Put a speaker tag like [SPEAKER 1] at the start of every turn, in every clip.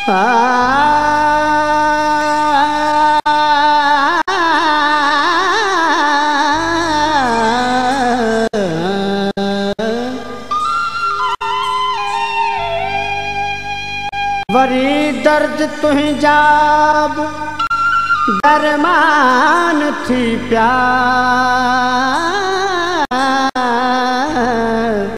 [SPEAKER 1] Worry दर्द तुही जाब दरमान थी प्यार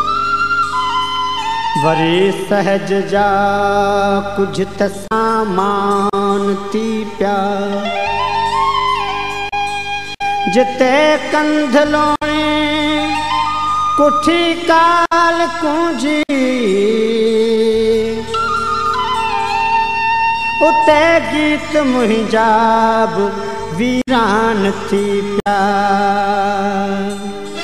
[SPEAKER 1] वरी सहज जा कुछ त सामान थी प्यार जिते कंध लोणे कुठी काल कुंजी उते गीत मुंहिंजा वीरान थी प्यार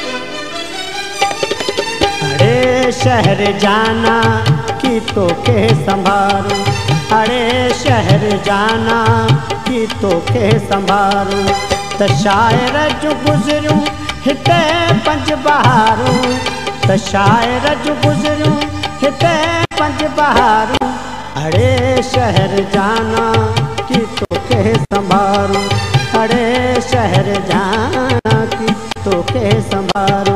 [SPEAKER 1] अरे शहर जाना की तो के संभारू अरे शहर जाना की तो के संभारू त शायर जो गुज़रूं हिते पंज बहारू त शायर जो गुज़रूं हिते पंज बहारू अरे शहर जाना की तो के संभारू अरे शहर जाना की तो के संभारू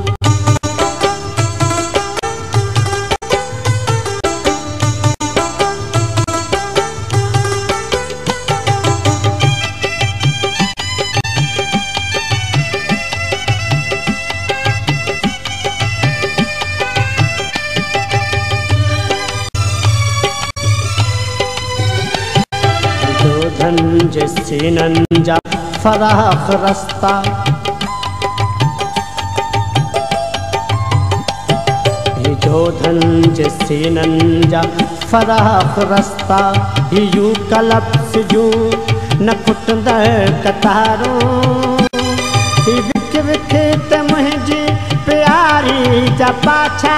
[SPEAKER 1] सीनन जा फराख रस्ता जो धन सीनन जा फराख रस्ता यू कलप्स जू न खुटंद कतारो विक विक त मुंहिंजी प्यारी जा पाछा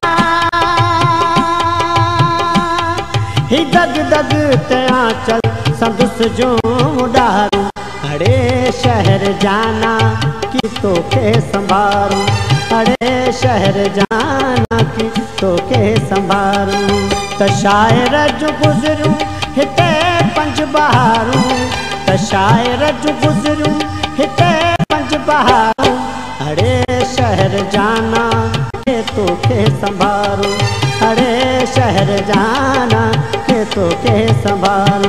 [SPEAKER 1] ही दग दग ते आंचल संदुस जो डारू अरे शहर जाना की तो के संभारू अरे शहर जाना की तो के संभारू त शायर जो गुज़रूं हिते पंज बहारू त शायर जो गुज़रूं हिते पंज बहारू अरे शहर जाना के तो के संभारू अरे शहर जाना के तो के संभारू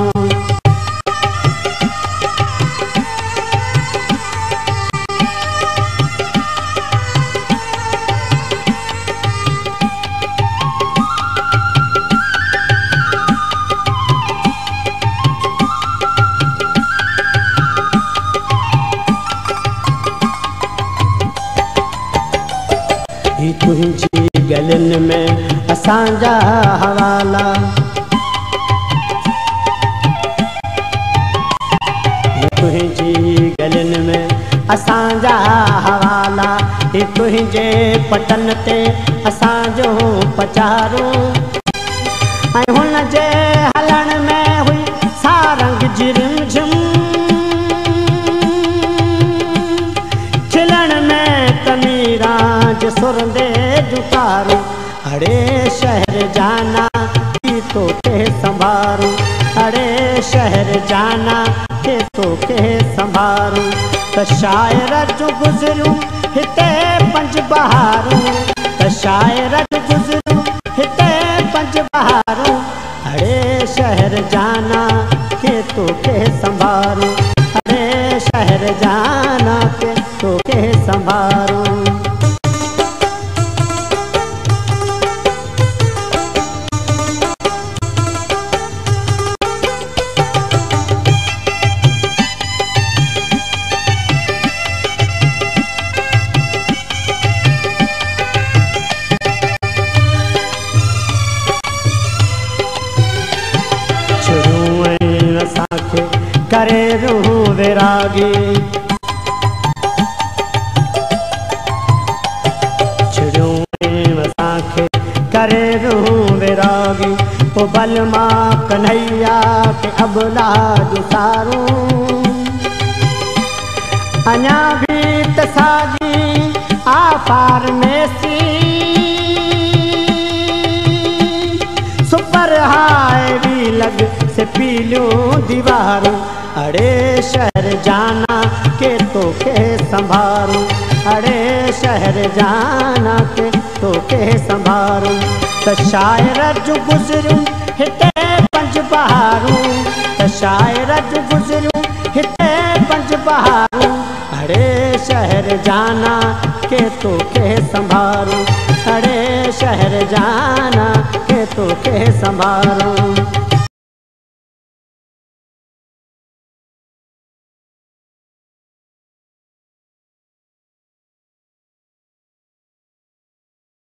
[SPEAKER 1] तुझी गलन में असांजा हवाला तुझी गलन में असांजा हवाला तुझे पटन ते असांजो पचारो हुन जे हलण में हुई सारंग जिरम झुम खिलण में तमीराज सुरंदे जुकारू अरे शहर जाना की तो के संभारू अरे शहर जाना के तो के संभारू त शायर जो गुज़रूं हिते पंज बहारू त शायर जो गुज़रूं हिते पंज बहारू अरे शहर जाना के तो के संभारू अरे शहर जाना के तो के संभारू करे रूह विरागी छिड़ूं वसाखे करे रूह विरागी ओ बलमा कन्हैया के अबला सारू अञा भी तसागी आपार में सी सुपर हाय भी पीलियूं दीवारूं। अड़े शहर जाना के तोखे संभारूं, अड़े शहर जाना के तोखे संभारूं। त शायर जूं गुज़रियूं हिते 5 बहारूं, त शायर जूं गुज़रियूं हिते 5 बहारूं। अड़े शहर जाना के तोखे संभारूं, अड़े शहर जाना के तोखे संभारूं।